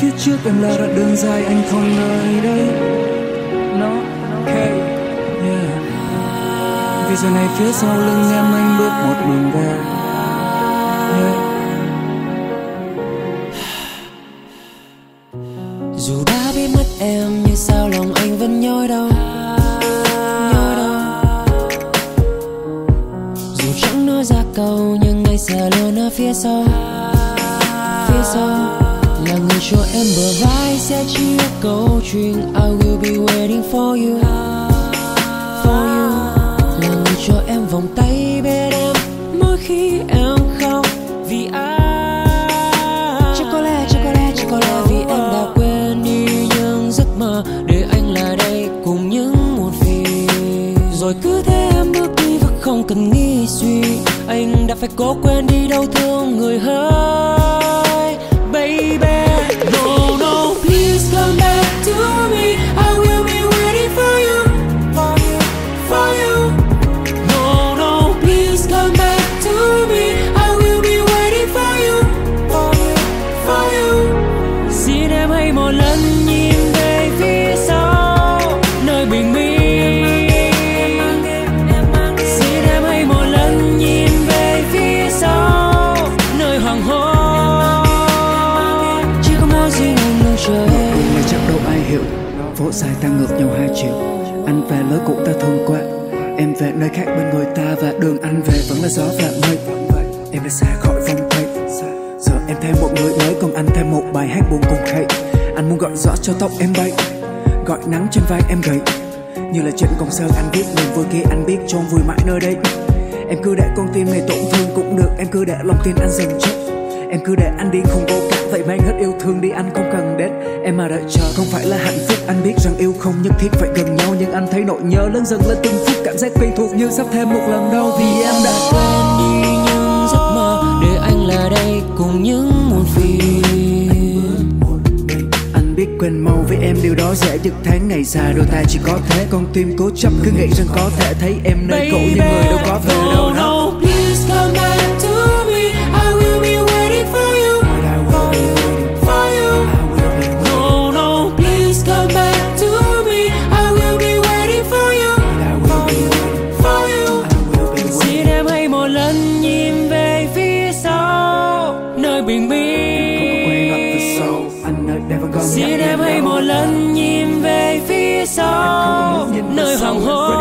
phía trước em là đoạn đường dài anh không nơi đây. Nó ok, yeah. Vì giờ này phía sau lưng em anh bước một mình về, yeah. Dù đã biết mất em nhưng sao lòng anh vẫn nhói đau, nhói đau. Dù chẳng nói ra câu nhưng anh sẽ luôn ở phía sau, phía sau. Là người cho em bờ vai sẽ chia câu chuyện I will be waiting for you, for you. Là người cho em vòng tay bên em mỗi khi em khóc vì ai. Chắc có lẽ vì em đã quên đi những giấc mơ để anh lại đây cùng những muộn phiền. Rồi cứ thế em bước đi và không cần nghĩ suy, anh đã phải cố quên đi đau thương người hơi. Baby, no, no, please come back to me. I will be waiting for you, for you, for you. No, no, please come back to me. I will be waiting for you, for you, for you. Xin em hãy một lần nhìn về phía sau nơi bình minh. Xin em hãy một lần nhìn về phía sau nơi hoàng hôn. Mà chắc đâu ai hiểu, phố dài ta ngược nhau hai chiều. Anh về lối cũ ta thương qua, em về nơi khác bên người ta. Và đường anh về vẫn là gió và mây. Em đã xa khỏi vòng tay, giờ em thêm một người mới, còn anh thêm một bài hát buồn cùng hay. Anh muốn gọi gió cho tóc em bay, gọi nắng trên vai em gầy. Như là trên con sơn anh viết niềm vui kia anh biết chôn vui mãi nơi đây. Em cứ để con tim này tổn thương cũng được, em cứ để lòng tin anh dần chết. Em cứ để anh điên không vô cảm, vậy mang hết yêu thương đi anh không cần đến. Em mà đợi chờ không phải là hạnh phúc, anh biết rằng yêu không nhất thiết phải gần nhau. Nhưng anh thấy nỗi nhớ lớn dần lên từng phút, cảm giác quen thuộc như sắp thêm một lần đau. Vì em đã quên đi những giấc mơ để anh là đây cùng những muộn phiền. Anh biết quên mau với em điều đó dễ, những tháng ngày dài đôi ta chỉ có thế. Con tim cố chấp cứ nghĩ rằng có thể thấy em nơi cũ nhưng người đâu có về đâu đó. Please come back to me. I will be waiting for you, for you. No, no, please come back to me. I will be waiting for you, for you. Xin em hãy một lần nhìn về phía sau nơi bình minh. Xin em hãy một lần nhìn về phía sau nơi hoàng hôn.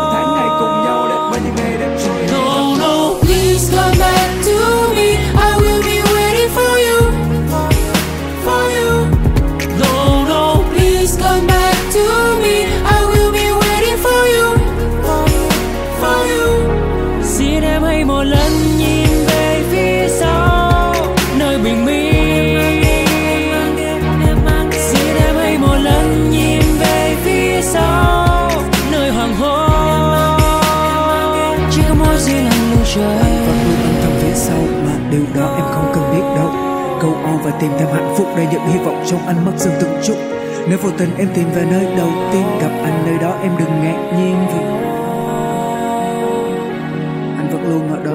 No, no, please come back to me. I will be waiting for you, for you. No, no, please come back to me. I will be waiting for you, for you. Xin em hãy một lần nhìn về phía sau nơi bình minh. Xin em hãy một lần nhìn về phía sau nơi hoàng hôn. Chỉ có mỗi riêng anh luôn chờ em. Vẫn luôn âm thầm phía sau mà điều đó em không cần biết đâu. Go on và tìm thêm hạnh phúc để những hy vọng trong anh mất dần từng chút. Nếu vô tình em tìm về nơi đầu tiên gặp anh nơi đó, em đừng ngạc nhiên vì anh vẫn luôn ở đó.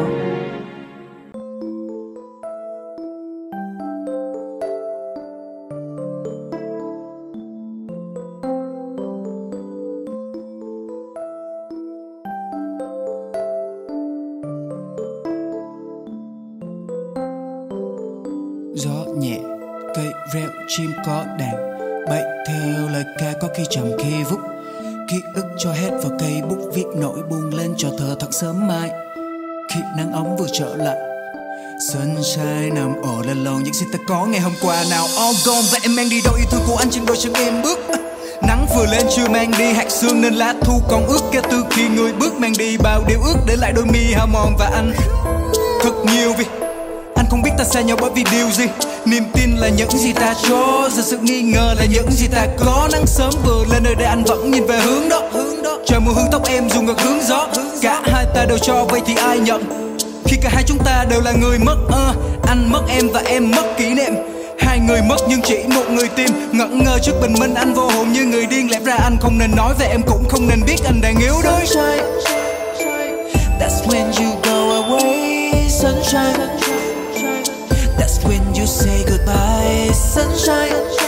Gió nhẹ, cây reo, chim có đàn bay theo lời ca có khi trầm khi vút. Ký ức cho hết vào cây bút, viết nỗi buồn lên cho thơ thật sớm mai. Khi nắng ấm vừa trở lại, sunshine nằm ở lên lầu những gì ta có ngày hôm qua nào all gone. Và em mang đi đâu yêu thương của anh trên đôi chân em bước. Nắng vừa lên chưa mang đi hạt sương nên lá thu còn ướt. Kể từ khi người bước mang đi bao điều ước, để lại đôi mi hao mòn và anh thật nhiều vì anh không biết ta xa nhau bởi vì điều gì. Niềm tin là những gì ta cho, giờ sự nghi ngờ là những gì ta có. Nắng sớm vừa lên nơi đây anh vẫn nhìn về hướng đó. Trời mùa hương tóc em dù ngược hướng gió. Cả hai ta đều cho, vậy thì ai nhận khi cả hai chúng ta đều là người mất? Anh mất em và em mất kỷ niệm. Hai người mất nhưng chỉ một người tìm. Ngẩn ngơ trước bình minh anh vô hồn như người điên. Lẽ ra anh không nên nói về em, cũng không nên biết anh đang yếu đuối. That's when you go away, sunshine. That's when you say goodbye, sunshine.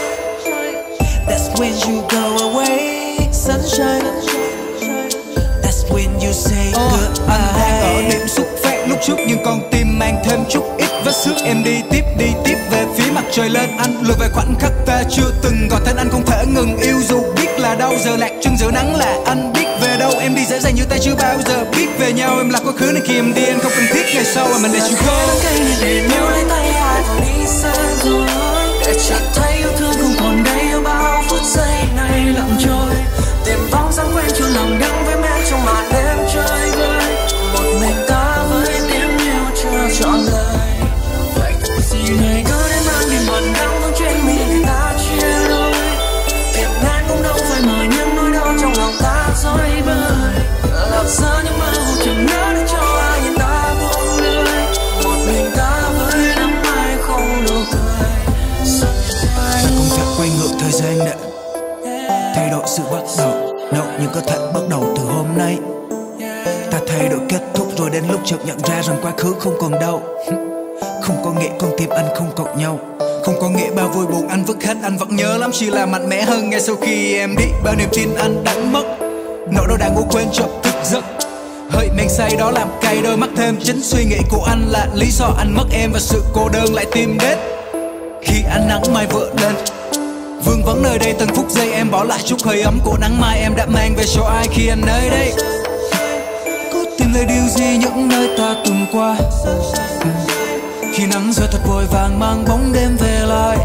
when you go away. Sunshine, that's when you say goodbye. Anh đang ở điểm xuất phát lúc trước nhưng con tim mang thêm chút ít vết xước. Em đi tiếp về phía mặt trời lên. Anh lùi về khoảnh khắc ta chưa từng gọi tên. Anh không thể ngừng yêu dù biết là đâu. Giờ lạc chân giữa nắng là anh biết về đâu. Em đi dễ dàng như tay chưa bao giờ biết về nhau. Em là quá khứ nên khi em đi anh không cần thiết ngày sau mà mình để you go. Để níu lấy tay ai và đi xa rồi, để chợt thấy yêu thương không còn đây ở bao phút giây này lặng trôi. Tìm bóng dáng quen cho lòng đắng với mẹ trong màn đêm chơi vơi. Một mình ta với tiếng yêu chưa trọn lời. Vậy gì này cứ đến mang niềm buồn đắng vương trên mi người ta chia đôi. Tìm ngang cũng đâu phải mở những nỗi đau trong lòng ta dối bời. Lạc giữa những mơ hồ chẳng nỡ để cho ai nhìn ta buông lơi. Một mình ta với nắng mai không nụ cười. Ta không thể quay ngược thời gian để thay đổi sự bắt đầu. No, nhưng có thể bắt đầu từ hôm nay. Ta thay đổi kết thúc rồi đến lúc chợt nhận ra rằng quá khứ không còn đâu. Không có nghĩa con tim anh không còn nhau. Không có nghĩa bao vui buồn anh vứt hết. Anh vẫn nhớ lắm, chỉ là mạnh mẽ hơn ngay sau khi em đi. Bao niềm tin anh đánh mất, nỗi đau đang ngủ quên chợt thức giấc. Hơi men say đó làm cay đôi mắt thêm. Chính suy nghĩ của anh là lý do anh mất em. Và sự cô đơn lại tìm đến khi ánh nắng mai vỡ lên. Vương vấn nơi đây từng phút giây em bỏ lại chút hơi ấm của nắng mai em đã mang về cho ai khi anh nơi đây. Có tìm thấy điều gì những nơi ta từng qua. Khi nắng rơi thật vội vàng mang bóng đêm về lại.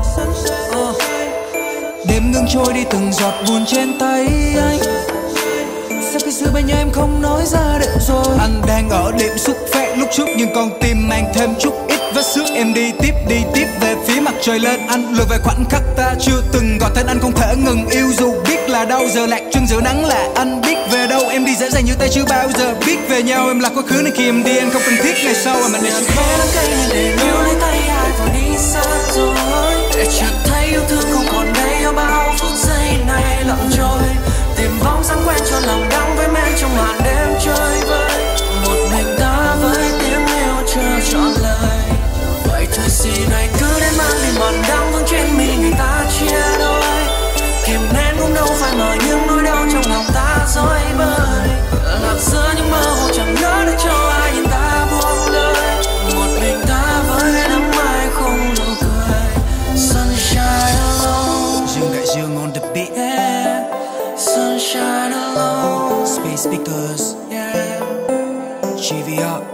Đêm ngừng trôi đi từng giọt buồn trên tay anh. Sao cái xưa bên nhau em không nói ra được rồi. Anh đang ở điểm xuất phát lúc trước nhưng con tim mang thêm chút ít vết xước. Em đi tiếp về phía mặt trời lên. Anh lùi về khoảnh khắc ta chưa từng gọi tên. Anh không thể ngừng yêu dù biết là đâu. Giờ lạc chân giữa nắng là anh biết về đâu. Em đi dễ dàng như tay chưa bao giờ biết về nhau. Em là quá khứ nên khi em đi anh không cần thiết ngày sau mà để you go. Để níu lấy tay ai và đi xa rồi, để chợt thấy yêu thương không còn đây ở bao phút giây này lặng trôi. Tìm bóng dáng quen cho lòng đắng với men trong màn đêm chơi vơi. Một mình ta với tiếng yêu chưa trọn lời. Vậy thôi gì này cứ đến mang niềm buồn đắng vương trên mi người ta chia đôi. Kìm nén cũng đâu phải mở những nỗi đau trong lòng ta dối bời. Lạc giữa những mơ hồ chẳng nỡ để cho ai nhìn ta buông lơi. Một mình ta với nắng mai không nụ cười. Sunshine alone. Dương đại dương on the beat. Yeah. Sunshine alone. Space Speakers. Yeah. GVR.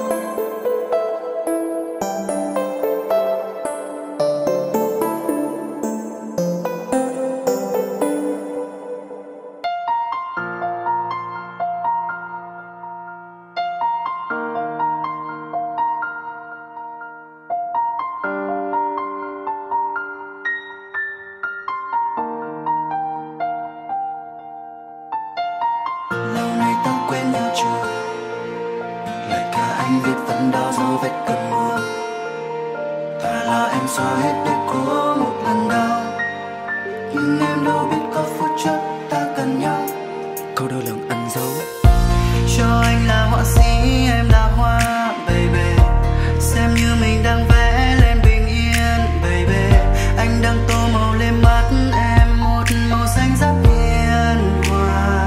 Anh viết vẫn đó dấu vết cơn mưa. Thà là em xóa hết để có một lần đau. Nhưng em đâu biết có phút chốc ta cần nhau. Câu đôi lần anh giấu. Cho anh là họa sĩ, em là hoa, baby. Xem như mình đang vẽ lên bình yên, baby. Anh đang tô màu lên mắt em một màu xanh rất hiền hòa.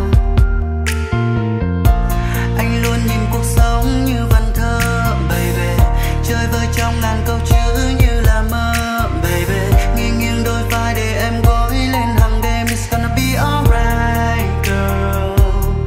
Anh luôn nhìn cuộc sống như văn thơ, baby. Chơi vơi trong ngàn câu chữ như là mơ, baby. Nghiêng nghiêng đôi vai để em gối lên hàng đêm. It's gonna be alright, girl.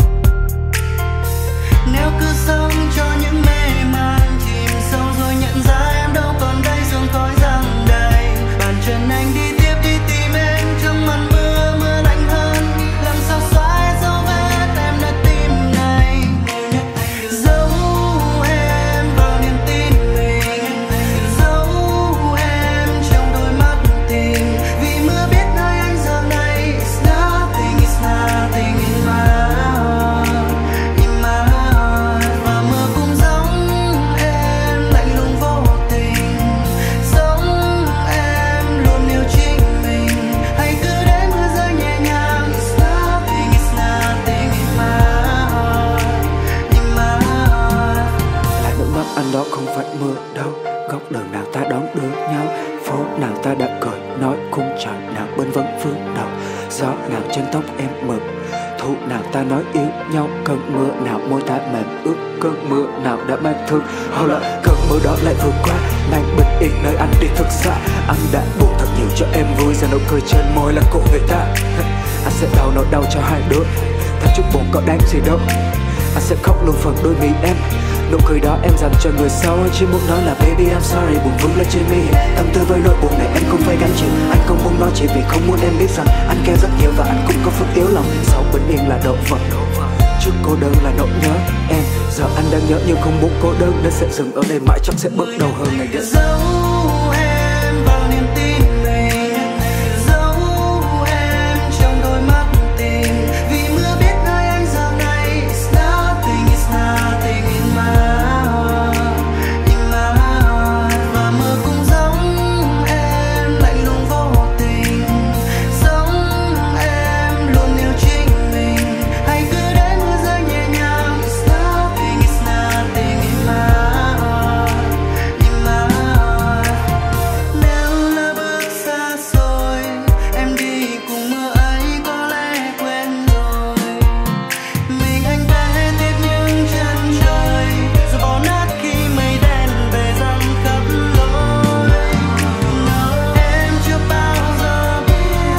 Nếu cứ sống cho những mê man chìm sâu rồi nhận ra em đâu còn đây, sương khói giăng đầy. Bàn chân anh đi tiếp đi tìm em trong màn mưa, mưa lạnh hơn. Làm sao xóa hết dấu vết em nơi tim này. Giấu em vào niềm tin mình, giấu em trong đôi mắt tình. Vì mưa biết nơi anh giờ này. It's nothing in my heart, in my heart. Và mưa cũng giống em lạnh lùng vô tình, giống em luôn yêu chính mình. Hãy cứ để mưa rơi nhẹ nhàng. It's nothing in my heart, in my heart. Lại nước mắt anh đó không phải mưa đâu. Góc đường nào ta đón đưa nhau, phố nào ta đã cười nói khung trời nào bên vấn phương đầu, gió nào trên tóc em mượt, thu nào ta nói yêu nhau, cơn mưa nào môi ta mềm ướt, cơn mưa nào đã mang thương. Hồi là cơn mưa đó lại vượt qua, mang bình yên nơi anh đi thật xa. Anh đã buồn thật nhiều cho em vui, giờ nụ cười trên môi là của người ta. Anh sẽ đau nỗi đau cho hai đứa, thật chút buồn có đáng gì đâu. Anh sẽ khóc luôn phần đôi mi em, nụ cười đó em dành cho người sau. Chỉ muốn nói là baby I'm sorry, buồn vương lên trên mi. Tâm tư với nỗi buồn này em không phải gánh chịu, anh không muốn nói chỉ vì không muốn em biết rằng anh care rất nhiều và anh cũng có phút yếu lòng. Sau bình yên là độ vật, trước cô đơn là nỗi nhớ em. Giờ anh đang nhớ nhưng không muốn cô đơn, nên sẽ dừng ở đây mãi, chắc sẽ bước đầu hơn ngày đến. Giấu em bằng niềm tin mình, giấu em trong đôi mắt tình, vì mưa biết nơi anh giờ này. It's nothing in my heart, in my heart. Và mưa cũng giống em, lạnh lùng vô tình, giống em luôn yêu chính mình. Hãy cứ để mưa rơi nhẹ nhàng. It's nothing in my heart, in my heart. Nếu lỡ bước xa xôi, em đi cùng mưa ấy có lẽ quên rồi. Mình anh vẽ tiếp những chân trời, rồi bỏ nát khi mây đen về dần khắp lối. Em chưa bao giờ biết,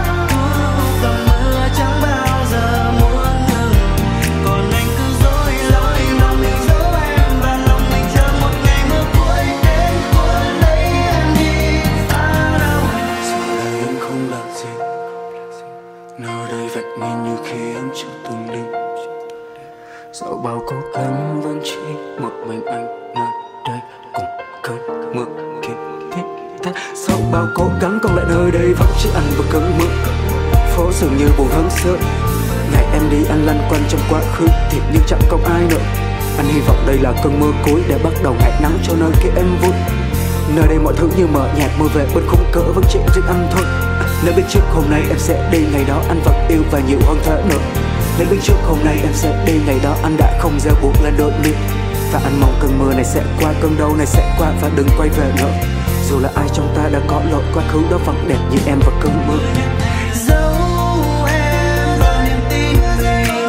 dòng mưa chẳng bao giờ muốn ngừng. Còn anh cứ dối lối lòng mình giấu em, và lòng mình chờ một ngày mưa cuối đến cuốn lấy em đi xa đâu. Giờ đây em không làm gì, nơi đây vạch nhìn như khi em chưa từng đi. Dẫu bao cố gắng vẫn chỉ một mình anh nơi đây cùng cơn mưa kia thiết tha. Sau bao cố gắng còn lại nơi đây vẫn chỉ anh và cơn mưa. Phố dường như buồn hơn xưa, ngày em đi anh lăn quanh trong quá khứ thiệt nhưng chẳng còn ai nữa. Anh hy vọng đây là cơn mưa cuối để bắt đầu ngày nắng cho nơi kia em vui. Nơi đây mọi thứ như mờ nhạt, mưa về bên khung cửa vẫn chỉ riêng anh thôi. Nếu biết trước hôm nay em sẽ đi, ngày đó anh vẫn yêu và nhiều hơn thế nữa. Nếu biết trước hôm nay em sẽ đi, ngày đó anh đã không gieo buộc lên đôi mi. Và anh mong cơn mưa này sẽ qua, cơn đau này sẽ qua và đừng quay về nữa. Dù là ai trong ta đã có lỗi, quá khứ đó vẫn đẹp như em và cơn mưa. Giấu em vào niềm tin mình,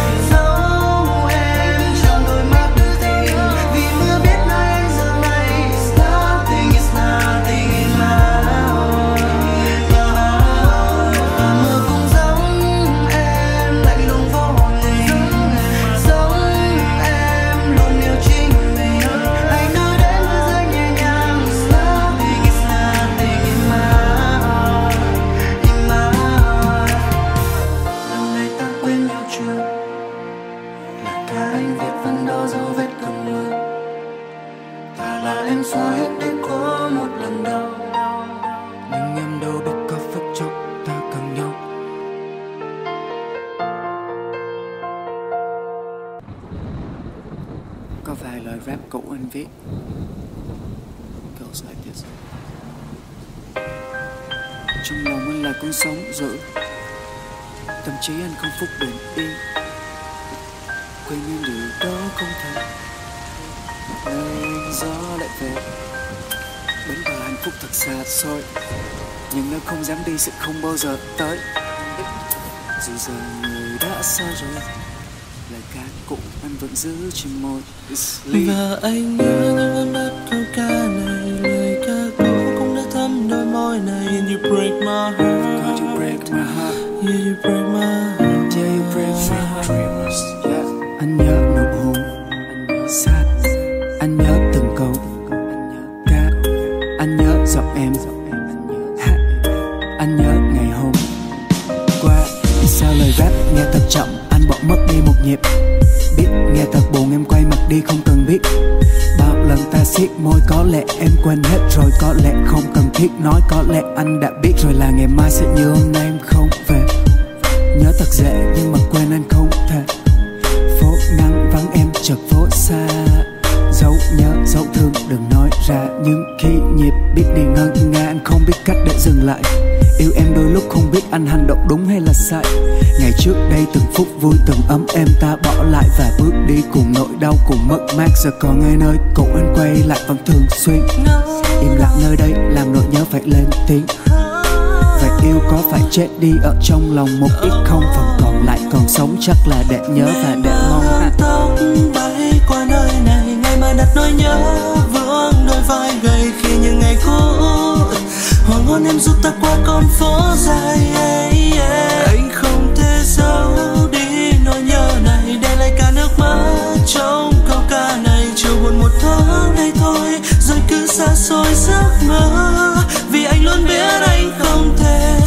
giấu em trong đôi mắt tình, vì mưa biết nơi anh giờ này. It's nothing in my heart, in my heart. Và mưa cũng giống em, lạnh lùng vô tình, giống em luôn yêu chính mình. Hãy cứ để mưa rơi nhẹ nhàng. It's nothing in my heart, in my heart. Lần này ta quên nhau chưa? Là cả anh viết vẫn đó dấu vết cơn mưa. Thà là em xóa hết để có một lần đau. Nhưng em đâu biết có phút chốc ta cần nhau. Có vài lời rap cũ anh viết goes like this. Trong lòng anh là con sóng dữ, tâm trí anh không phút bình yên. Quên những điều đó không thể, nên gió lại về. Bến bờ hạnh phúc thật xa xôi, nhưng nếu không dám đi sẽ không bao giờ tới. Dù giờ người đã xa rồi, lời ca cũ anh vẫn giữ trên môi. Và anh nhớ những âm đất câu ca này, lời ca cũ cũng đã thấm đôi môi này. You break my heart, You break my heart, yeah, you break my heart, yeah, you break my heart. Yeah. Anh nhớ nụ hôn sát, anh nhớ từng câu ca, anh nhớ giọng em hát, anh nhớ ngày hôm qua. Sao lời rap nghe thật chậm, anh bỏ mất đi một nhịp. Biết nghe thật buồn em quay mặt đi không cần biết. Bao lần ta siết môi, có lẽ em quên hết rồi, có lẽ không cần thiết nói, có lẽ anh đã biết rồi là ngày mai sẽ như hôm nay em không về. Nhớ thật dễ nhưng mà quên anh không thể. Phố nắng vắng em chợt phố xa, dấu nhớ dấu thương đừng nói ra. Nhưng khi nhịp biết đi ngân nga, anh không biết cách để dừng lại. Yêu em đôi lúc không biết anh hành động đúng hay là sai. Ngày trước đây từng phút vui từng ấm em ta bỏ lại và bước đi cùng nỗi đau cùng mất mát. Giờ còn ngay nơi cũ anh quay lại vẫn thường xuyên. Im lặng nơi đây làm nỗi nhớ phải lên tiếng. yêu có phải chết đi ở trong lòng một ít không, phần còn lại còn sống chắc là để nhớ và để mong. Tóc bay qua nơi này, ngày mà đặt nỗi nhớ vương đôi vai gầy khi những ngày cũ. Hoàng hôn em giúp ta qua con phố dài, anh không thể giấu đi nỗi nhớ này, để lại cả nước mắt trong câu ca này. Chiều buồn một thoáng đây thôi, rồi cứ xa xôi giấc mơ, vì anh luôn biết anh không thể.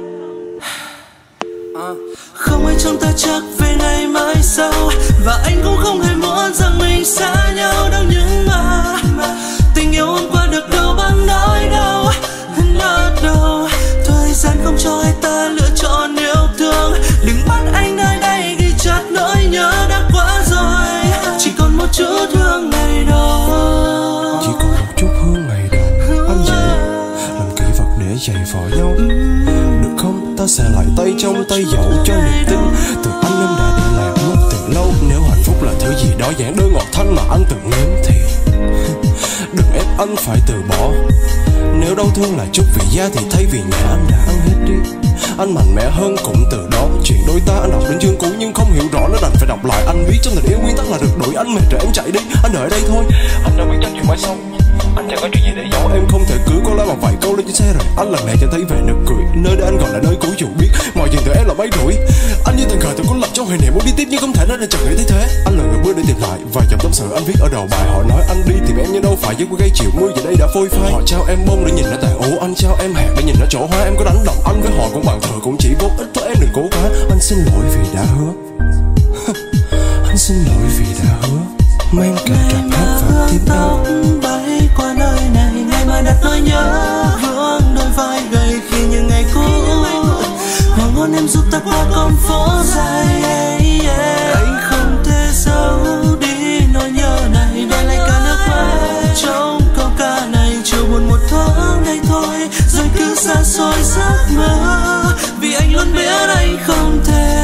Không ai trong ta chắc về ngày mai sau, và anh cũng không hề muốn rằng mình xa nhau đâu. Nhưng mà tình yêu hôm qua được đâu bằng nỗi đau, đâu. Thời gian không cho hai ta lựa chọn yêu thương, đừng bắt anh nơi đây ghi chặt nỗi nhớ đã qua rồi. Chỉ còn một chút hương ngày đó, chỉ còn một chút hương ngày đầu. Anh về làm kỷ vật để dày vò nhau, được không? Ta sẽ lại tay trong tay dẫu cho niềm tin. Từ anh em đã đi lạc mất từ lâu. Nếu hạnh phúc là thứ gì đó dạng đơn ngọt thanh mà anh từng nếm thì đừng ép anh phải từ bỏ. Nếu đau thương là chút vì giá thì thay vì nhà anh đã ăn hết đi. Anh mạnh mẽ hơn cũng từ đó. Chuyện đôi ta anh đọc đến chương cũ nhưng không hiểu rõ, nó đành phải đọc lại. Anh biết trong tình yêu nguyên tắc là được đổi. Anh mệt rồi em chạy đi, anh đợi đây thôi. Anh đã biết chắc chuyện mai sau, anh chẳng có chuyện gì để giấu. Em không thể cứ có lá bằng vài câu lên trên xe rồi. Anh lần này cho thấy về nực cười, nơi đây anh còn là nơi cũ dù biết mọi chuyện từ em là mấy đuổi. Anh như từng khờ từng có lập trong hồi niệm muốn đi tiếp nhưng không thể nên chẳng nghĩ thấy thế. Anh lần người bước để tìm lại vài dòng tâm sự anh viết ở đầu bài. Họ nói anh đi tìm em nhưng đâu phải với gây chiều mưa giờ đây đã phôi phai. Họ trao em bông để nhìn nó tàn ố, anh trao em hạt để nhìn nó chỗ hoa. Em có đánh động anh với họ cũng bằng thừa cũng chỉ vô ích thôi. Em đừng cố quá, anh xin lỗi vì đã hứa. Anh xin lỗi vì đã hứa mang cả trap hát vào tim em. Bay qua nơi này, ngày mà đặt nỗi nhớ vương đôi vai gầy khi những ngày cũ. Hoàng hôn em giúp ta qua con phố dài, anh không thể giấu đi nỗi nhớ này, để lại cả nước mắt trong câu ca này. Chiều buồn một thoáng đây thôi, rồi cứ xa xôi giấc mơ, vì anh luôn biết anh không thể.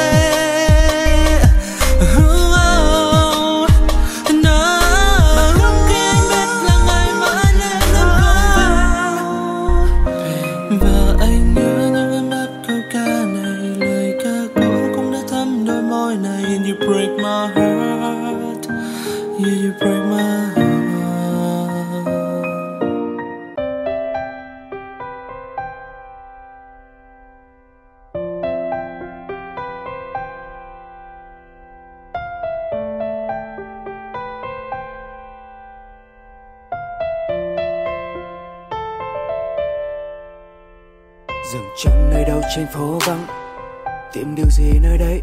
Dừng chân nơi đâu trên phố vắng, tìm điều gì nơi đây.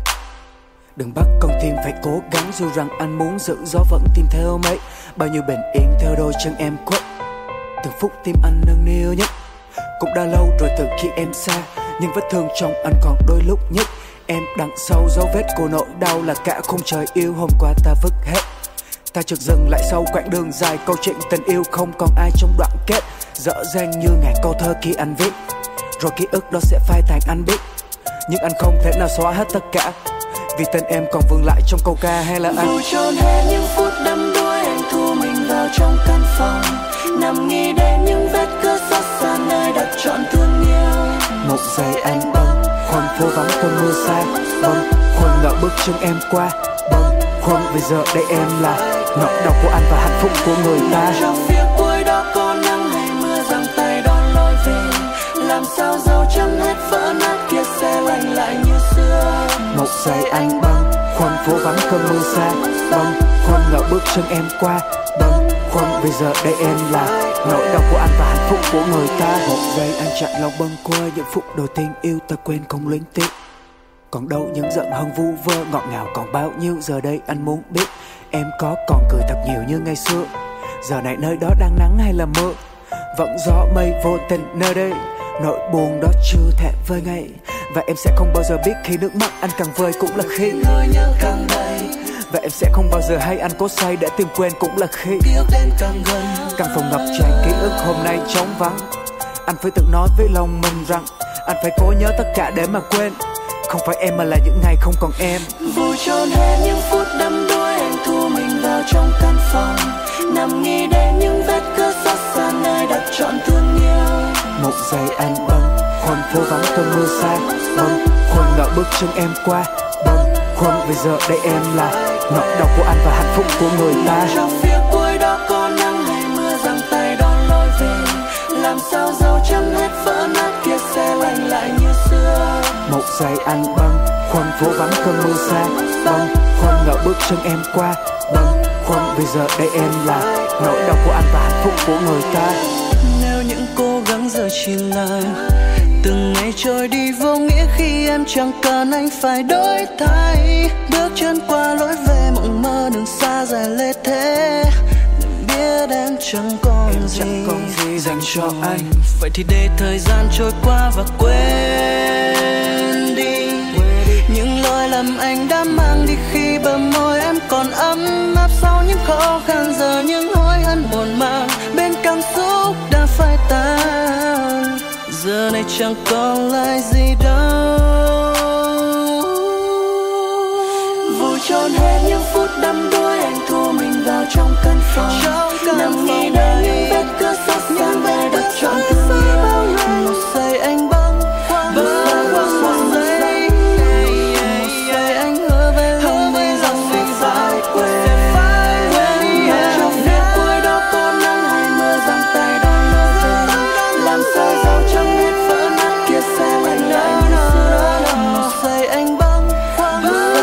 Đừng bắt con tim phải cố gắng, dù rằng anh muốn giữ gió vẫn tìm theo mây. Bao nhiêu bình yên theo đôi chân em khuất, từng phút tim anh nâng niu nhất. Cũng đã lâu rồi từ khi em xa, nhưng vết thương trong anh còn đôi lúc nhất. Em đằng sau dấu vết của nỗi đau là cả khung trời yêu hôm qua ta vứt hết. Ta chợt dừng lại sau quãng đường dài, câu chuyện tình yêu không còn ai trong đoạn kết. Dở dang như ngàn câu thơ khi anh viết, rồi ký ức đó sẽ phai tàn anh biết. Nhưng anh không thể nào xóa hết tất cả, vì tên em còn vương lại trong câu ca. Hay là anh Vui trốn hết những phút đắm đuối, anh thu mình vào trong căn phòng, nằm nghĩ đến những vết cưa xót xa nơi đặt trọn thương yêu. một giây anh bâng khuâng phố vắng cơn mưa xa, bâng khuâng ngỡ bước chân em qua, bâng khuâng bây giờ đây em là nỗi đau của anh và hạnh phúc của người ta. Cho phía cuối đó có nắng hay mưa giăng tay đón lối về, làm sao dấu chân hết vỡ nát kia sẽ lành lại như xưa. Một giây anh bâng khuâng phố vắng cơn mưa xa, bâng khuâng ngỡ bước chân em qua, bâng khuâng bây giờ đây em là nỗi đau của anh và hạnh phúc của người ta. Một giây anh chặn lòng bâng qua những phút đầu tiên yêu ta quên không luyến tiếc. Còn đâu những giận hờn vu vơ ngọt ngào còn bao nhiêu, giờ đây anh muốn biết em có còn cười thật nhiều như ngày xưa. Giờ này nơi đó đang nắng hay là mưa, vẫn gió mây vô tình nơi đây. Nỗi buồn đó chưa thể vơi ngay, và em sẽ không bao giờ biết khi nước mắt anh càng vơi cũng là khi nỗi nhớ càng đầy. Và em sẽ không bao giờ hay anh cố say để tìm quên cũng là khi ký ức đến càng gần. Căn phòng ngập tràn ký ức hôm nay trống vắng, anh phải tự nói với lòng mình rằng anh phải cố nhớ tất cả để mà quên. Không phải em mà là những ngày không còn em. Vui trốn hết những phút đắm đuối, anh thu mình vào trong căn phòng, nằm nghĩ đến những vết cưa xót xa nơi đặt trọn thương yêu. Một giây anh bâng khuâng phố vắng cơn mưa xa. Bâng khuâng ngỡ bước chân em qua. Bâng khuâng vì giờ đây em là ngọn đau của anh và hạnh phúc của người ta. Trong phía cuối đó có nắng hay mưa giăng tay đón lối về. Làm sao dấu chân hết vỡ nát kia sẽ lành lại như xưa. Một giây anh bâng khuâng phố vắng cơn mưa xa. Bâng khuâng ngỡ bước chân em qua. Bâng khuâng vì giờ đây em là nỗi đau của anh và hạnh phúc của người ta. Nếu những cố gắng giờ chỉ là từng ngày trôi đi vô nghĩa khi em chẳng cần anh phải đổi thay. Bước chân qua lối về mộng mơ đường xa dài lê thế. Đừng biết em chẳng còn gì dành cho anh. Vậy thì để thời gian trôi qua và quên đi những lỗi lầm anh đã mang đi khi bờ môi em còn ấm áp sau những khó khăn. Giờ những hối hận buồn mang bên cảm xúc đã phai tan. Giờ này chẳng còn lại gì đâu. Vùi trốn hết những phút đắm đuối anh thu mình vào trong căn phòng. Nằm nghĩ đến những vết cưa xót xa về đất trọn thương yêu. Một giây anh bâng khuâng, một giây anh hứa với lòng mình rằng mình phải quên. Trong phía cuối đó có nắng hay mưa giăng tay đón lối về. Làm sao dấu chân hết vỡ nát kia sẽ lành lại như xưa. Một giây anh bâng khuâng,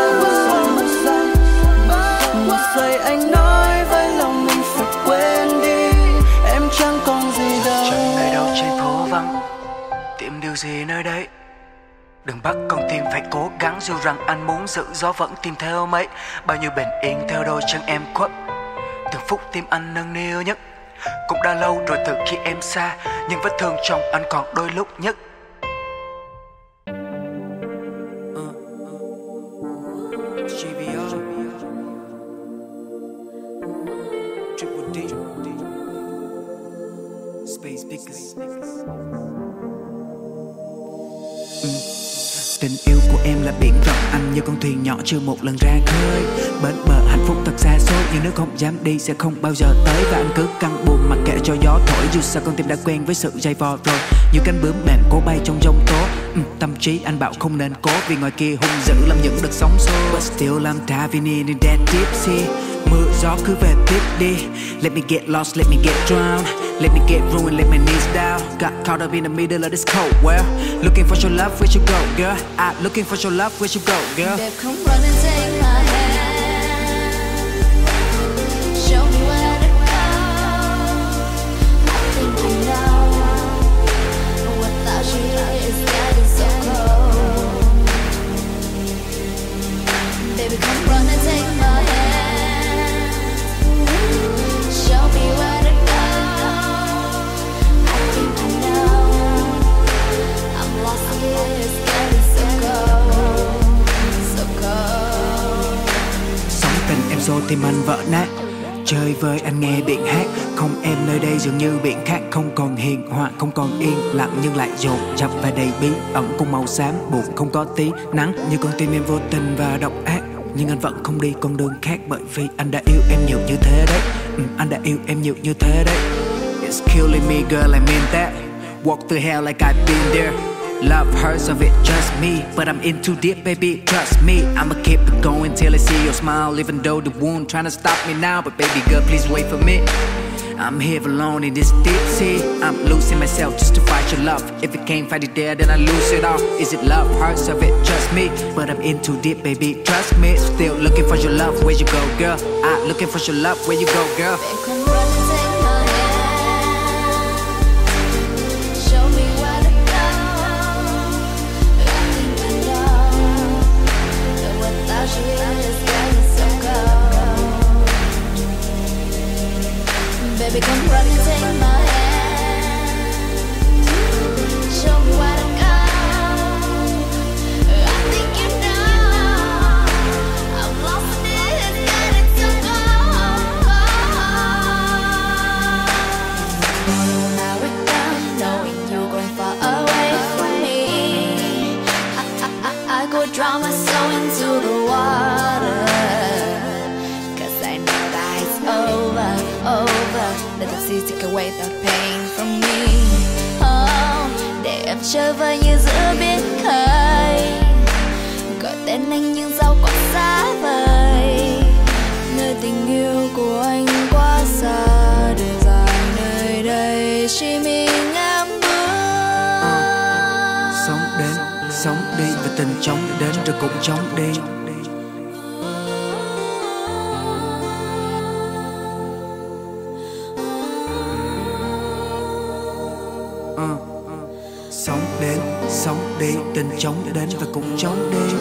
một giây anh nói với lòng mình phải quên đi. Em chẳng còn gì đâu. Chẳng ai đâu trên phố vắng, tìm điều gì nơi đây. Đừng bắt con tim phải cố gắng, dù rằng anh muốn giữ gió vẫn tìm theo mấy. Bao nhiêu bình yên theo đôi chân em khuất. Từng phút tim anh nâng niu nhất. Cũng đã lâu rồi từ khi em xa, nhưng vết thương trong anh còn đôi lúc nhất. Tình yêu của em là biển rộng, anh như con thuyền nhỏ chưa một lần ra khơi. Bến bờ hạnh phúc thật xa xôi, nhưng nếu không dám đi sẽ không bao giờ tới. Và anh cứ căng buồm mặc kệ cho gió thổi, dù sao con tim đã quen với sự dày vò rồi. Như cánh bướm mềm cố bay trong giông tố. Tâm trí anh bảo không nên cố, vì ngoài kia hung dữ làm những đợt sóng xô. But still I'm diving in that deep sea. Mưa gió cứ về tiếp đi. Let me get lost, let me get drowned. Let me get ruined, let my knees down. Got caught up in the middle of this cold world. Looking for your love, where you go, girl? I'm looking for your love, where you go, girl? Babe, come run and take my hand. Show me where to go. I think you know. Without you, it's getting so cold. Baby, come run and take my hand. Show me where to go. I think I know. I'm lost here, it's getting so cold, so cold. Sóng tình em xô tim anh vỡ nát. Chơi với anh nghe biển hát. Không em nơi đây dường như biển khác. Không còn hiền hòa, không còn yên lặng, nhưng lại dồn dập và đầy bí ẩn. Cùng màu xám buồn không có tí nắng. Như con tim em vô tình và độc ác, nhưng anh vẫn không đi con đường khác. Bởi vì anh đã yêu em nhiều như thế đấy. Anh đã yêu em nhiều như thế đấy. It's killing me girl, I mean that. Walk through hell like I've been there. Love hurts of it, just me. But I'm in too deep, baby, trust me. I'ma keep it going till I see your smile. Even though the wound trying to stop me now. But baby girl, please wait for me. I'm here alone in this deep sea. I'm losing myself just to fight your love. If it can't fight it there, then I lose it all. Is it love hurts of it, just me? But I'm in too deep, baby, trust me. Still looking for your love, where you go, girl? I'm looking for your love, where you go, girl? Babe, come run and take my hand. Show me where to go. I think I know. That without you, it's getting so cold. Baby, come run and take my hand. Show me where to go. I think you know. I'm lost in it, it's getting so cold. Now we're done, knowing you're going far away from me. I could drown my soul into the water. 'Cause I know that it's over. Let the sea take away the pain from me. Oh, they have chơi vơi như giữa biển khơi. Gọi tên anh nhưng sao quá xa vời, nơi tình yêu của anh quá xa. Đường dài nơi đây chỉ mình em bước. Sống đến, sống đi và tình chóng đến rồi cũng chóng đi. Sống đến, sống đi, tình chóng đến và cũng chóng đi.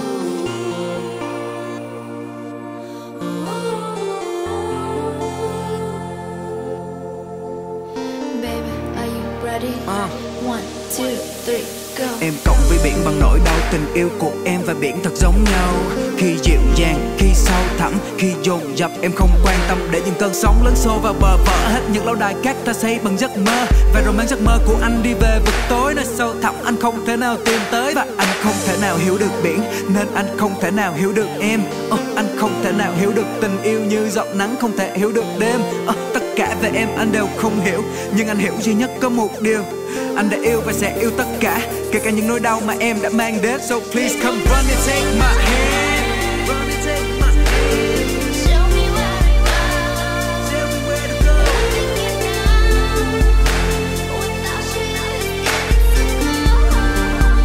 Baby, are you ready? 1, 2, 3, go. Em cộng với biển bằng nỗi đau, tình yêu của em và biển thật giống nhau. Khi dịu dàng, khi sâu thẳm, khi dồn dập em không quan tâm. Để những cơn sóng lớn xô vào bờ vỡ hết những lâu đài cát ta xây bằng giấc mơ. Và rồi mang giấc mơ của anh đi về vực tối nơi sâu thẳm anh không thể nào tìm tới. Và anh không thể nào hiểu được biển nên anh không thể nào hiểu được em. Anh không thể nào hiểu được tình yêu như giọt nắng không thể hiểu được đêm. Tất cả về em anh đều không hiểu, nhưng anh hiểu duy nhất có một điều: anh đã yêu và sẽ yêu tất cả, kể cả những nỗi đau mà em đã mang đến. So please come run and take my hand, run and take my hand. Show me where you are, Tell me where to go. nothing enough. Without you, it's getting so hard.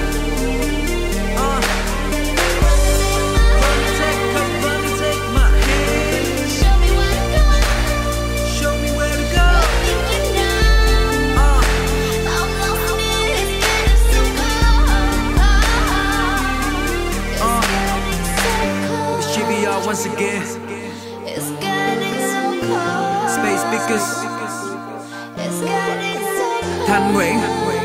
Run and take my hand, Show me where to go, show me where to go. nothing enough. I'm lost in it, it's getting so cold. It's getting so cold. GBR once again, It's getting so cold. Space Speakers, It's getting so cold. Thanh Nguyễn.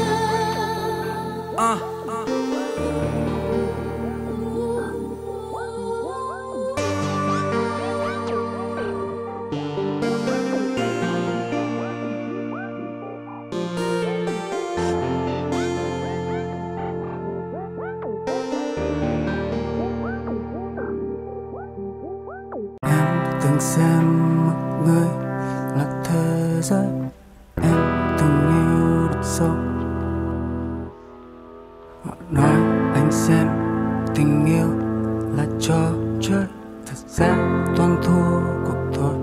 Em từng xem một người là thế giới, em từng yêu được sâu. Họ nói anh xem tình yêu là trò chơi, thật ra toàn thua cuộc thôi.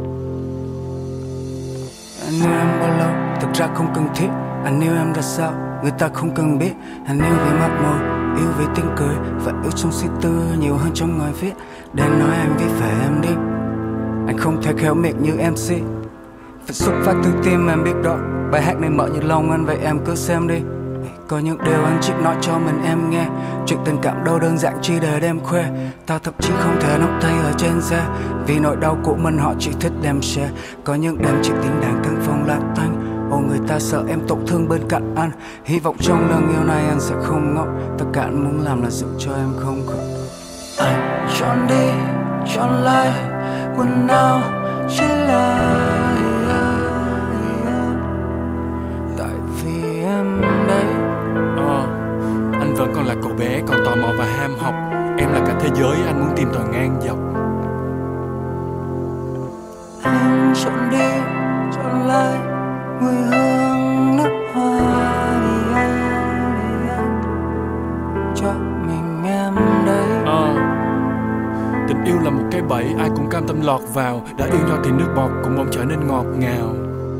Anh yêu em bao lâu, thực ra không cần thiết. Anh yêu em ra sao, người ta không cần biết. Anh yêu vì mặt môi, yêu vì tiếng cười, và yêu trong suy tư nhiều hơn trong ngòi viết. Để nói anh viết về em đi, anh không thể khéo miệng như MC. Phải xuất phát từ tim em biết đó. Bài hát này mở như lòng anh, vậy em cứ xem đi. Có những điều anh chỉ nói cho mình em nghe. Chuyện tình cảm đâu đơn giản chỉ để đem khoe. Tao thậm chí không thể nắm tay ở trên xe, vì nỗi đau của mình họ chỉ thích đem share. Có những đêm chỉ tiếng đàn căn phòng lạ tanh. Ồ, người ta sợ em tổn thương bên cạnh anh. Hy vọng trong lần yêu này anh sẽ không ngốc. Tất cả anh muốn làm là giữ cho em không khổ. Anh chọn đi, chọn lại, quần áo chỉ là tại vì em đây. Anh vẫn còn là cậu bé còn tò mò và ham học. Em là cả thế giới anh muốn tìm tòi ngang dọc. Anh chọn đi, chọn lại mùi hương nước hoa cho mình em đây. Tình yêu là một cái bẫy ai cũng cam tâm lọt vào. Đã yêu nhau thì nước bọt cũng bỗng trở nên ngọt ngào.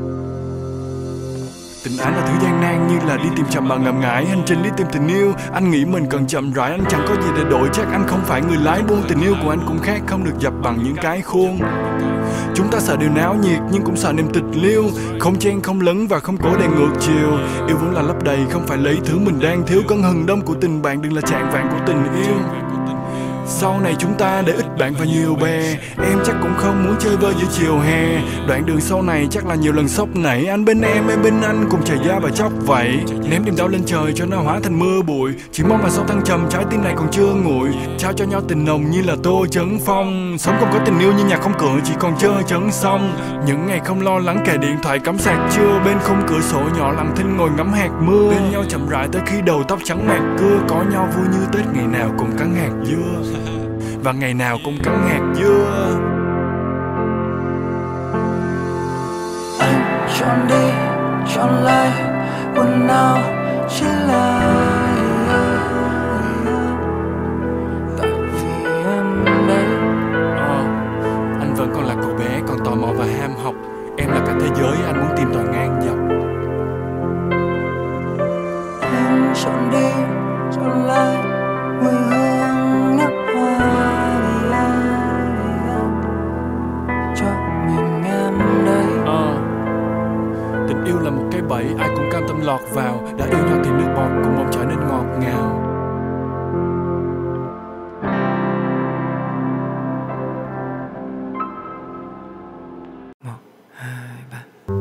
Tình ái là thứ gian nan như là đi tìm chậm bằng làm ngại. Hành trình đi tìm tình yêu, anh nghĩ mình cần chậm rãi. Anh chẳng có gì để đổi, chắc anh không phải người lái buôn. Tình yêu của anh cũng khác, không được dập bằng những cái khuôn. Chúng ta sợ điều náo nhiệt nhưng cũng sợ niềm tịch liêu. Không chen không lấn và không cố đè ngược chiều. Yêu vốn là lấp đầy, không phải lấy thứ mình đang thiếu. Cân hừng đông của tình bạn đừng là trạng vàng của tình yêu. Sau này chúng ta để ít bạn và nhiều bè. Em chắc cũng không muốn chơi vơi giữa chiều hè. Đoạn đường sau này chắc là nhiều lần sốc nảy. Anh bên em bên anh cùng chảy da và chóc vậy. Ném niềm đau lên trời cho nó hóa thành mưa bụi. Chỉ mong là sau thăng trầm trái tim này còn chưa nguội. Trao cho nhau tình nồng như là Tô Chấn Phong. Sống không có tình yêu như nhạc không cửa chỉ còn chơi chấn xong. Những ngày không lo lắng kẻ điện thoại cắm sạc chưa. Bên khung cửa sổ nhỏ lặng thinh ngồi ngắm hạt mưa. Bên nhau chậm rãi tới khi đầu tóc trắng mạc cưa. Có nhau vui như Tết ngày nào cũng cắn hạt dưa. Và ngày nào cũng cắn hạt dưa. Anh chọn đi, chọn lại, quần áo chỉ là tại vì em đấy. Anh vẫn còn là cậu bé, còn tò mò và ham học. Em là cả thế giới, anh muốn tìm tòi ngang dọc. Em chọn đi chọn lại mùi hương nước hoa cho mình em đấy. Tình yêu là một cái bẫy, ai cũng cam tâm lọt vào. Đã yêu nhau thì nước bọt cùng mong trở nên ngọt ngào. Một, hai, ba.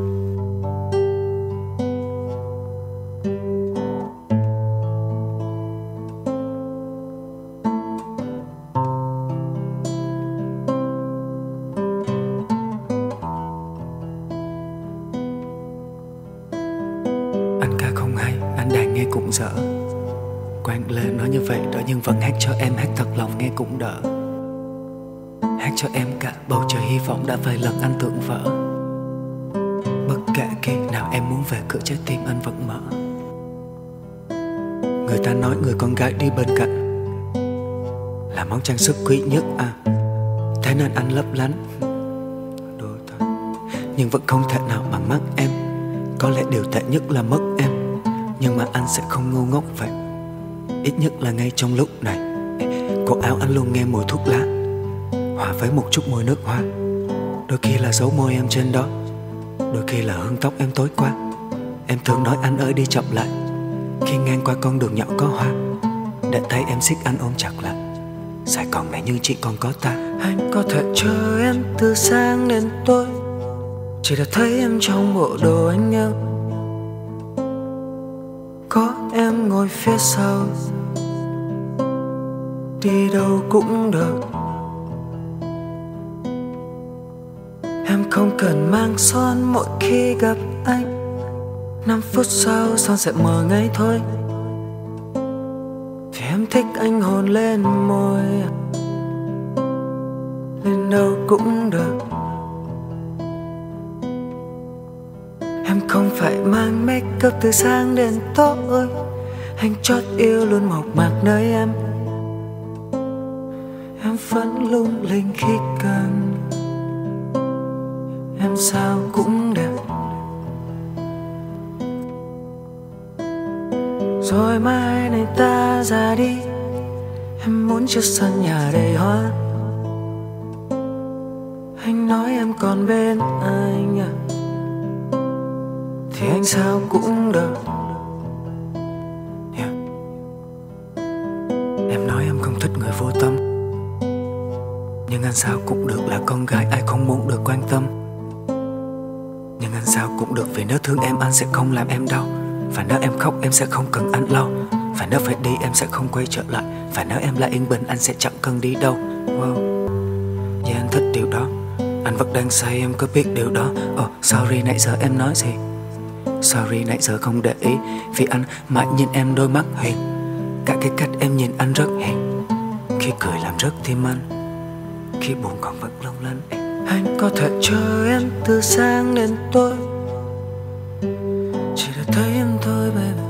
Anh ca không hay, anh đàn nghe cũng dở. Quang Lê nói như vậy đó, nhưng vẫn hát cho em, hát thật lòng nghe cũng đỡ. Hát cho em cả bầu trời hy vọng đã vài lần anh tưởng vỡ. Bất kể khi nào em muốn về, cửa trái tim anh vẫn mở. Người ta nói người con gái đi bên cạnh là món trang sức quý nhất thế nên anh lấp lánh đôi thôi, nhưng vẫn không thể nào bằng mắt em. Có lẽ điều tệ nhất là mất em, nhưng mà anh sẽ không ngu ngốc vậy. Ít nhất là ngay trong lúc này, cổ áo anh luôn nghe mùi thuốc lá hòa với một chút mùi nước hoa. Đôi khi là dấu môi em trên đó, đôi khi là hương tóc em tối qua. Em thường nói anh ơi đi chậm lại khi ngang qua con đường nhỏ có hoa, để tay em siết anh ôm chặt lại. Sài Gòn này như chỉ còn có ta. Anh có thể chờ em từ sáng đến tối, chỉ để thấy em trong bộ đồ anh yêu. Có em ngồi phía sau, đi đâu cũng được. Em không cần mang son mỗi khi gặp anh. 5 phút sau son sẽ mờ ngay thôi, vì em thích anh hôn lên môi. Lên đâu cũng được. Em không phải mang make up từ sáng đến tối, anh chót yêu luôn mộc mạc nơi em. Em vẫn lung linh khi cần, em sao cũng đẹp. Rồi mai này ta ra đi, em muốn cho sân nhà đầy hoa. Anh nói em còn bên anh thì anh sao cũng được. Em nói em không thích người vô tâm, nhưng anh sao cũng được, là con gái ai không muốn được quan tâm. Nhưng anh sao cũng được, vì nếu thương em anh sẽ không làm em đau. Và nếu em khóc em sẽ không cần anh lau. Và nếu phải đi em sẽ không quay trở lại. Và nếu em lại yên bình anh sẽ chẳng cần đi đâu. Wow, yeah, anh thích điều đó. Anh vẫn đang say em có biết điều đó. Sorry nãy giờ em nói gì. Sorry nãy giờ không để ý, vì anh mãi nhìn em đôi mắt huyền. Cả cái cách em nhìn anh rất hiền, khi cười làm rất tim anh, khi buồn còn vẫn long lanh. Anh có thể chờ em từ sáng đến tối, chỉ để thấy em thôi baby.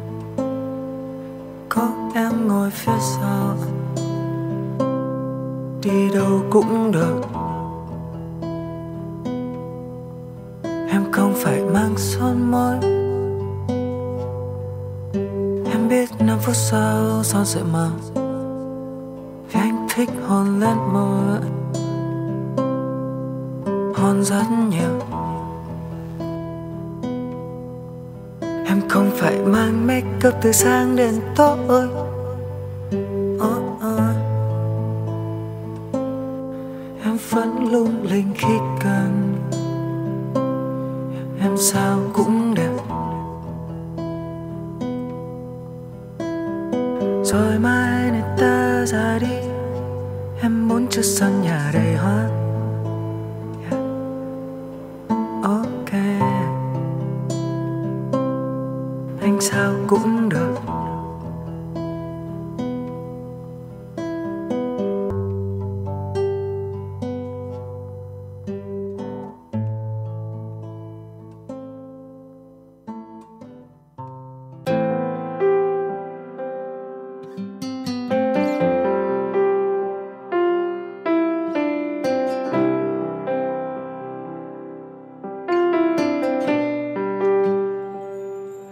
Có em ngồi phía sau, đi đâu cũng được. Em không phải mang son môi, em biết 5 phút sau son sẽ mờ, vì anh thích hôn lên môi, hôn rất nhiều. Em không phải mang make up từ sáng đến tối. Em vẫn lung linh khi cần, em sao cũng đẹp. Rồi mai này ta ra đi, em muốn cho sân nhà đầy hoa. Ok, anh sao cũng được.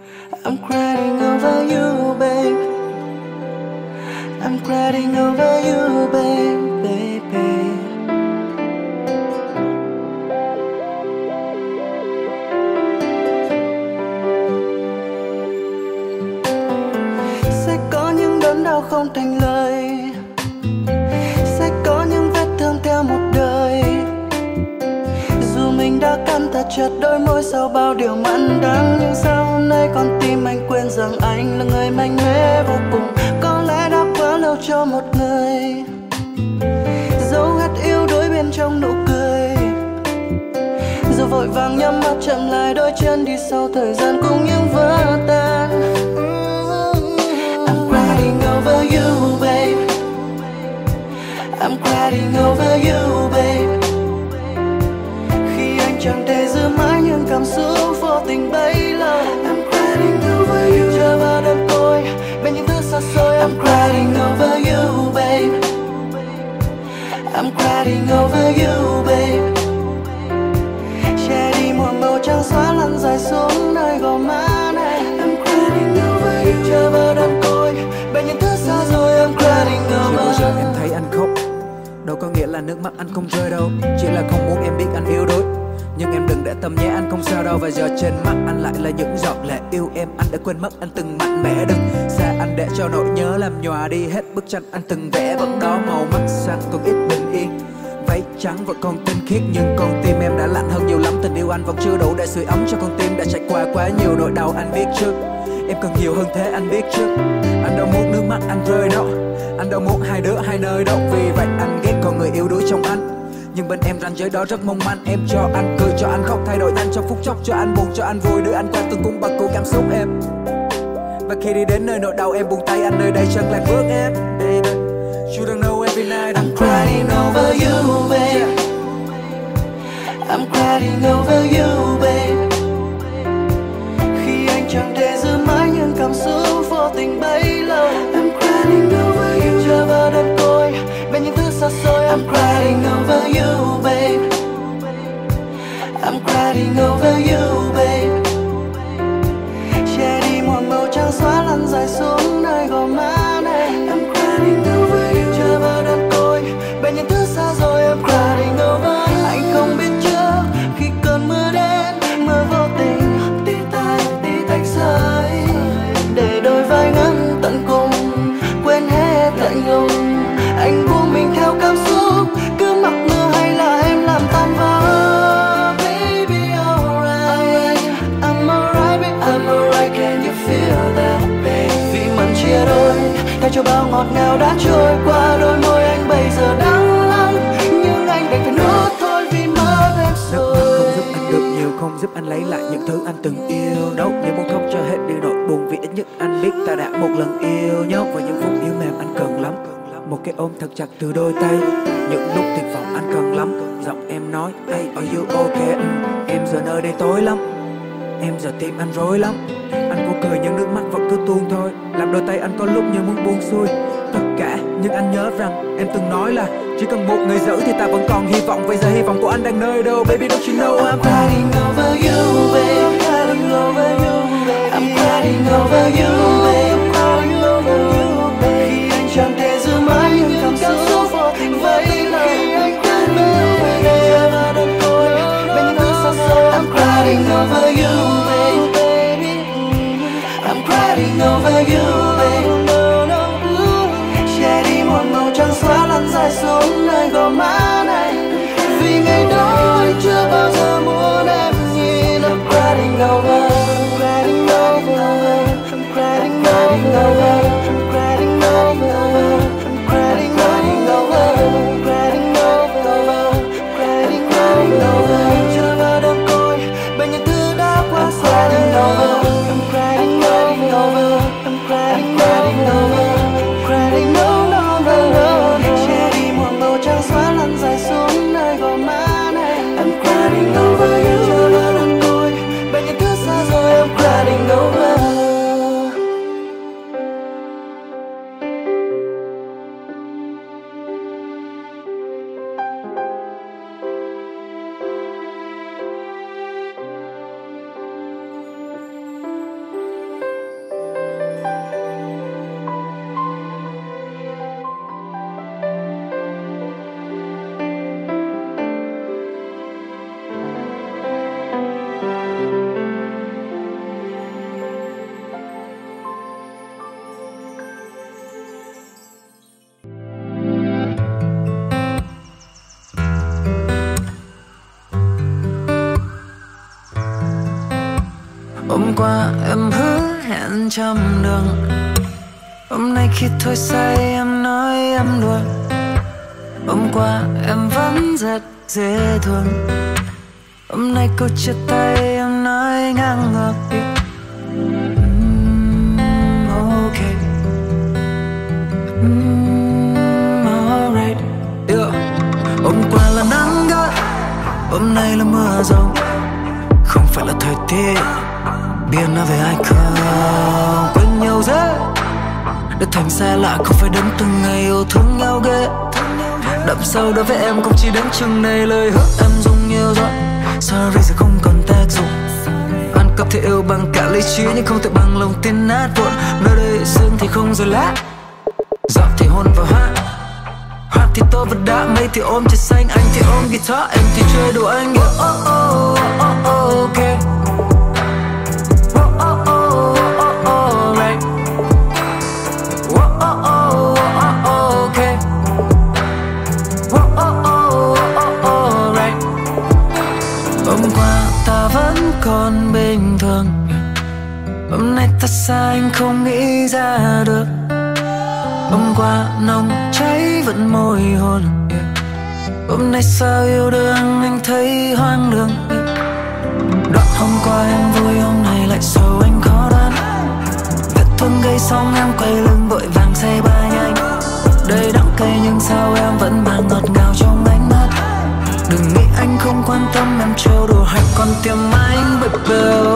I'm crying over you, babe. I'm crying over you, babe, baby. Sẽ có những đớn đau không thành lời, sẽ có những vết thương theo một đời. Dù mình đã cắn thật chặt đôi môi sau bao điều mặn đắng, nhưng sao hôm nay con tim anh quên rằng anh là người mạnh mẽ vô cùng. Có lẽ đã quá lâu cho một người giấu hết yếu đuối bên trong nụ cười, rồi vội vàng nhắm mắt chậm lại đôi chân đi sau thời gian cùng những vỡ tan. I'm crying over you, babe. I'm crying over you, babe. Khi anh chẳng thể giữ mãi những cảm xúc vô tình bấy lâu. I'm crying over you. Chờ vào đêm tối bên những thứ xa xôi. I'm crying over you, babe. I'm crying over you, babe. Che đi một màu trắng xóa lăn dài xuống nơi gò má này. I'm crying over you. Chờ vào đêm tối bên những thứ xa rồi. I'm crying over you. Chưa bao giờ em thấy anh khóc, đâu có nghĩa là nước mắt anh không rơi đâu. Chỉ là không muốn em biết anh yếu đuối, nhưng em đừng để tâm nhé, anh không sao đâu. Và giờ trên mắt anh lại là những giọt lệ yêu em. Anh đã quên mất anh từng mạnh mẽ, đừng xa anh để cho nỗi nhớ làm nhòa đi hết bức tranh anh từng vẽ. Vẫn đó màu mắt xanh còn ít bình yên, váy trắng vẫn còn tinh khiết, nhưng con tim em đã lạnh hơn nhiều lắm. Tình yêu anh vẫn chưa đủ để sưởi ấm cho con tim đã trải qua quá nhiều nỗi đau. Anh biết trước em cần nhiều hơn thế, anh biết trước. Anh đâu muốn nước mắt anh rơi đâu, anh đâu muốn hai đứa hai nơi đâu. Vì vậy anh ghét con người yếu đuối trong anh, nhưng bên em ranh giới đó rất mong manh. Em cho anh cười, cho anh khóc, thay đổi nhanh trong phút chốc, cho anh buồn, cho anh vui, đưa anh qua từng cung bậc của cảm xúc em. Và khi đi đến nơi nỗi đau em buông tay anh, nơi đây chân lạc bước em. Baby, you don't know every night I'm crying over you, babe. I'm crying over you, babe. Khi anh chẳng thể giữ mãi những cảm xúc vô tình bấy lâu. I'm crying over you. Chờ vào đêm tối bên những thứ xa xôi. I'm crying over you, babe. I'm crying over you, babe. Che đi một màu trắng xóa lăn dài xuống nơi gò má này. I'm crying over you. Chờ vào đêm tối bên những thứ xa rồi. I'm crying over you. Anh không biết trước khi cơn mưa đến, mưa vô tình tí tách rơi, để đôi vai ngắn tận cùng quên hết lạnh lùng. Anh buông mình theo cảm xúc, cứ mặc mưa hay là em làm tan vỡ. Baby alright, I'm alright, baby I'm alright. Can you feel that, baby? Vì mặn chia đôi, thay cho bao ngọt ngào đã trôi qua. Đôi môi anh bây giờ đắng lắm, nhưng anh đành phải nuốt thôi vì mất em rồi. Không giúp anh được nhiều, không giúp anh lấy lại những thứ anh từng yêu đâu. Nhưng muốn khóc cho hết đi nỗi buồn, vì ít nhất anh biết ta đã một lần yêu nhau. Và những phút yêu mềm anh cần lắm, một cái ôm thật chặt từ đôi tay. Những lúc tuyệt vọng anh cần lắm, giọng em nói hey are you okay. Em giờ nơi đây tối lắm, em giờ tim anh rối lắm. Anh cố cười nhưng nước mắt vẫn cứ tuôn thôi, làm đôi tay anh có lúc như muốn buông xuôi tất cả. Nhưng anh nhớ rằng em từng nói là chỉ cần một người giữ thì ta vẫn còn hy vọng. Vậy giờ hy vọng của anh đang nơi đâu, baby don't you know I'm crying over you, babe. Crying over you, babe. I'm crying over you, babe. I'm crying over you, babe. Khi anh chẳng thể giữ mãi những cảm xúc vô tình với lời. I'm crying over you. Giờ vào đêm tối bên những thứ xa xôi. I'm crying over you, baby. I'm crying over you, babe. Che đi một màu trắng xóa lăn dài xuống nơi gò má này. Vì ngày đó anh chưa bao giờ muốn em nhìn. I'm crying over, I'm crying over, I'm crying over, I'm crying over, I'm crying over, I'm crying over, crying over. Chưa vào đêm tối bên những thứ đã qua xa. I'm crying over, I'm crying over, I'm crying over. Che đi một màu trắng xóa lăn dài xuống nơi gò má này. I'm crying over qua em hứa hẹn trăm đường, hôm nay khi thôi say em nói em đùa. Hôm qua em vẫn rất dễ thương, hôm nay câu chia tay em nói ngang ngược. Ok, alright. Hôm qua là nắng gắt, hôm nay là mưa rông, không phải là thời tiết biết nói về ai không. Quên nhau dễ để thành xa lạ, không phải đến từng ngày yêu thương nhau ghê. Đậm sâu đối với em không chỉ đến chừng này, lời hứa em dùng nhiều rồi. Sorry giờ không còn tác dụng, ăn cắp thì yêu bằng cả lý trí nhưng không thể bằng lòng tin nát vụn. Nơi đây sương thì không rơi lá, giọt thì hôn vào hát. Hát thì tô vật đá, mây thì ôm trời xanh, anh thì ôm guitar, em thì chơi đồ anh. Ok. Right. Okay. Right. Hôm qua ta vẫn còn bình thường, hôm nay ta xa anh không nghĩ ra được. Hôm qua nồng cháy vẫn môi hôn, hôm nay sao yêu đương anh thấy hoang đường. Đoạn hôm qua em vui, hôm nay lại sầu anh khó đoán. Vết thương gây xong em quay lưng vội vàng say ba nhanh. Đầy đắng cay nhưng sao em vẫn mang ngọt ngào trong ánh mắt. Đừng nghĩ anh không quan tâm, em trêu đùa hay còn tiêm anh baby.